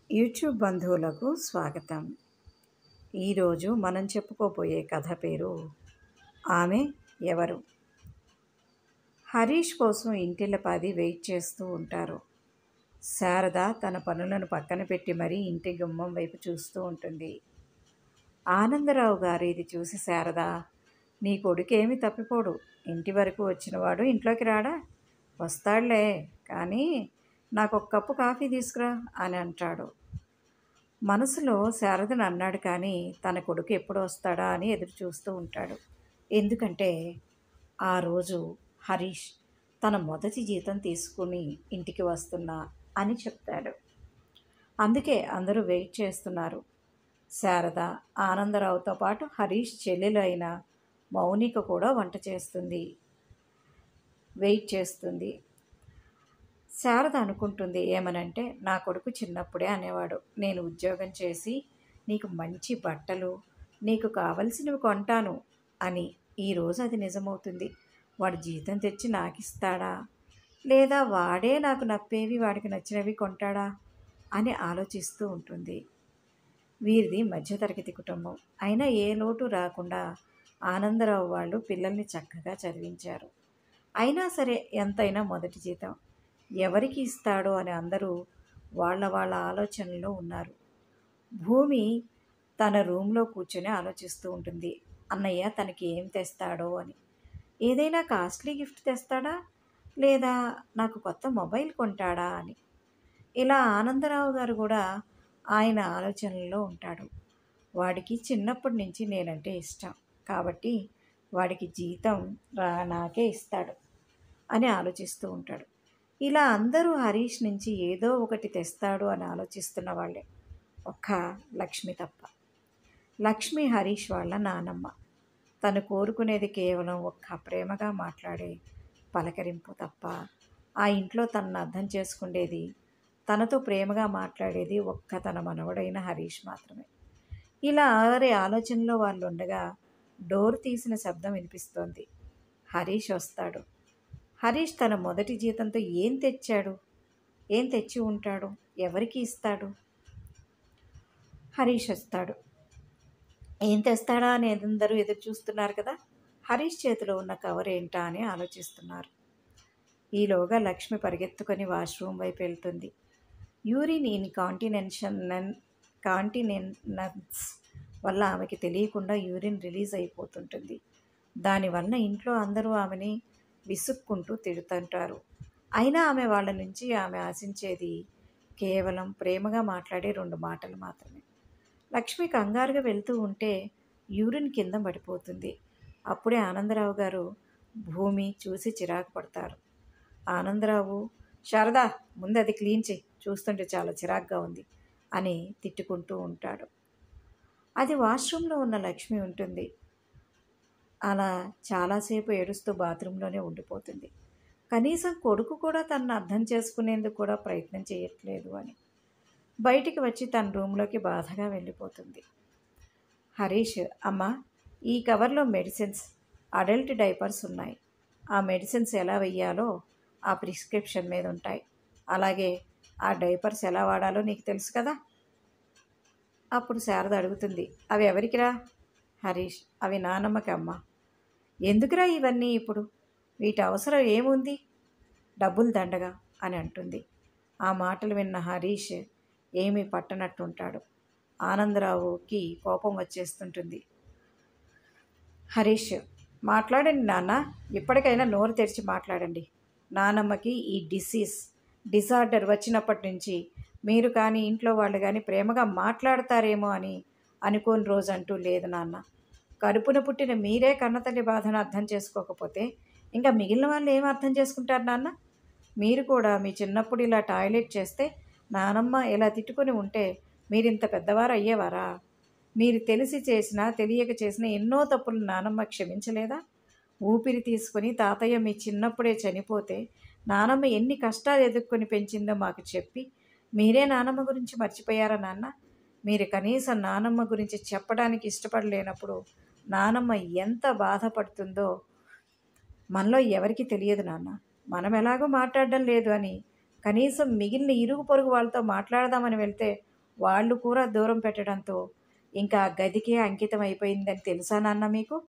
YouTube బంధువులకు స్వాగతం. ఈరోజు మనం చెప్పుకోబోయే కథ పేరు ఆమె ఎవరు. హరీష్ కోసం ఇంటిల్లపాది వెయిట్ చేస్తూ ఉంటారు. శారద తన పనులను పక్కన పెట్టి మరీ ఇంటి గుమ్మం వైపు చూస్తూ ఉంటుంది. ఆనందరావు గారు ఇది చూసి, శారద, నీ కొడుకేమి తప్పిపోడు, ఇంటి వరకు వచ్చినవాడు ఇంట్లోకి రాడా? వస్తాడులే, కానీ నాకు ఒక కప్పు కాఫీ తీసుకురా అని అంటాడు. మనసులో శారదను అన్నాడు, కానీ తన కొడుకు ఎప్పుడు వస్తాడా అని ఎదురు చూస్తూ ఉంటాడు. ఎందుకంటే ఆ రోజు హరీష్ తన మొదటి జీతం తీసుకుని ఇంటికి వస్తున్నా అని చెప్తాడు. అందుకే అందరూ వెయిట్ చేస్తున్నారు. శారద ఆనందరావుతో పాటు హరీష్ చెల్లెలు అయిన మౌనిక కూడా వంట చేస్తుంది, వెయిట్ చేస్తుంది. శారద అనుకుంటుంది ఏమనంటే, నా కొడుకు చిన్నప్పుడే అనేవాడు, నేను ఉద్యోగం చేసి నీకు మంచి బట్టలు, నీకు కావలసినవి కొంటాను అని. ఈరోజు అది నిజమవుతుంది. వాడు జీతం తెచ్చి నాకు ఇస్తాడా, లేదా వాడే నాకు నప్పేవి వాడికి నచ్చినవి కొంటాడా అని ఆలోచిస్తూ ఉంటుంది. వీరిది మధ్యతరగతి కుటుంబం అయినా ఏ లోటు రాకుండా ఆనందరావు వాళ్ళు పిల్లల్ని చక్కగా చదివించారు. అయినా సరే ఎంతైనా మొదటి జీతం ఎవరికి ఇస్తాడో అని అందరూ వాళ్ళ ఆలోచనలో ఉన్నారు. భూమి తన రూమ్లో కూర్చొని ఆలోచిస్తూ ఉంటుంది, అన్నయ్య తనకి ఏం తెస్తాడో అని. ఏదైనా కాస్ట్లీ గిఫ్ట్ తెస్తాడా, లేదా నాకు కొత్త మొబైల్ కొంటాడా అని. ఇలా ఆనందరావు గారు కూడా ఆయన ఆలోచనల్లో ఉంటాడు. వాడికి చిన్నప్పటి నుంచి నేనంటే ఇష్టం, కాబట్టి వాడికి జీతం నాకే ఇస్తాడు అని ఆలోచిస్తూ ఉంటాడు. ఇలా అందరూ హరీష్ నుంచి ఏదో ఒకటి తెస్తాడు అని ఆలోచిస్తున్న వాళ్ళే, ఒక్క లక్ష్మి తప్ప. లక్ష్మి హరీష్ వాళ్ళ నానమ్మ. తను కోరుకునేది కేవలం ఒక్క ప్రేమగా మాట్లాడే పలకరింపు తప్ప, ఆ ఇంట్లో తనను అర్థం చేసుకునేది, తనతో ప్రేమగా మాట్లాడేది ఒక్క తన మనవడైన హరీష్ మాత్రమే. ఇలా వారి ఆలోచనలో వాళ్ళు ఉండగా డోర్ తీసిన శబ్దం వినిపిస్తోంది. హరీష్ వస్తాడు. హరీష్ తన మొదటి జీతంతో ఏం తెచ్చి ఉంటాడు, ఎవరికి ఇస్తాడు? హరీష్ వస్తాడు. ఏం తెస్తాడా అని అందరూ ఎదురు చూస్తున్నారు కదా. హరీష్ చేతిలో ఉన్న కవర్ ఏంటా అని ఆలోచిస్తున్నారు. ఈలోగా లక్ష్మి పరిగెత్తుకొని వాష్రూమ్ వైపు వెళ్తుంది. యూరిన్ కాంటినెన్స్ వల్ల ఆమెకి తెలియకుండా యూరిన్ రిలీజ్ అయిపోతుంటుంది. దానివల్ల ఇంట్లో అందరూ ఆమెని విసుక్కుంటూ తిడుతుంటారు. అయినా ఆమె వాళ్ళ నుంచి ఆమె ఆశించేది కేవలం ప్రేమగా మాట్లాడే 2 మాటలు మాత్రమే. లక్ష్మి కంగారుగా వెళ్తూ ఉంటే యూరిన్ కింద పడిపోతుంది. అప్పుడే ఆనందరావు గారు భూమి చూసి చిరాకు పడతారు. ఆనందరావు, శారదా, ముందు అది క్లీన్ చేయి, చూస్తుంటే చాలా చిరాకుగా ఉంది అని తిట్టుకుంటూ ఉంటాడు. అది వాష్రూమ్లో ఉన్న లక్ష్మి ఉంటుంది. అలా చాలాసేపు ఏడుస్తూ బాత్రూంలోనే ఉండిపోతుంది. కనీసం కొడుకు కూడా తనను అర్థం చేసుకునేందుకు కూడా ప్రయత్నం చేయట్లేదు అని బయటికి వచ్చి తన రూమ్లోకి బాధగా వెళ్ళిపోతుంది. హరీష్, అమ్మ, ఈ కవర్లో మెడిసిన్స్, అడల్ట్ డైపర్స్ ఉన్నాయి. ఆ మెడిసిన్స్ ఎలా వెయ్యాలో ఆ ప్రిస్క్రిప్షన్ మీద ఉంటాయి. అలాగే ఆ డైపర్స్ ఎలా వాడాలో నీకు తెలుసు కదా. అప్పుడు శారద అడుగుతుంది, అవి ఎవరికిరా? హరీష్, అవి నానమ్మకి అమ్మ. ఎందుకురా ఇవన్నీ ఇప్పుడు, వీటి అవసరం ఏముంది, డబ్బులు దండగా అని అంటుంది. ఆ మాటలు విన్న హరీష్ ఏమీ పట్టనట్టుంటాడు. ఆనందరావుకి కోపం వచ్చేస్తుంటుంది. హరీష్, మాట్లాడండి నాన్న, ఇప్పటికైనా నోరు తెరిచి మాట్లాడండి. నానమ్మకి ఈ డిసార్డర్ వచ్చినప్పటి నుంచి మీరు కానీ ఇంట్లో వాళ్ళు కానీ ప్రేమగా మాట్లాడతారేమో అని అనుకోని రోజు అంటూ లేదు నాన్న. కడుపున పుట్టిన మీరే కన్నతల్లి బాధను అర్థం చేసుకోకపోతే ఇంకా మిగిలిన వాళ్ళు ఏం అర్థం చేసుకుంటారు నాన్న? మీరు కూడా మీ చిన్నప్పుడు ఇలా టాయిలెట్ చేస్తే నానమ్మ ఇలా తిట్టుకొని ఉంటే మీరింత పెద్దవారు అయ్యేవారా? మీరు తెలిసి చేసినా తెలియక చేసిన ఎన్నో తప్పులు నానమ్మ క్షమించలేదా? ఊపిరి తీసుకొని తాతయ్య మీ చిన్నప్పుడే చనిపోతే నానమ్మ ఎన్ని కష్టాలు ఎదుర్కొని పెంచిందో మాకు చెప్పి మీరే నానమ్మ గురించి మర్చిపోయారా నాన్న? మీరు కనీసం నానమ్మ గురించి చెప్పడానికి ఇష్టపడలేనప్పుడు నానమ్మ ఎంత బాధపడుతుందో మనలో ఎవరికి తెలియదు నాన్న. మనం ఎలాగో మాట్లాడడం లేదు అని కనీసం మిగిలిన ఇరుగు పొరుగు వాళ్ళతో మాట్లాడదామని వెళ్తే వాళ్ళు కూడా దూరం పెట్టడంతో ఇంకా ఆ గదికే అంకితం అయిపోయిందని తెలుసా నాన్న మీకు?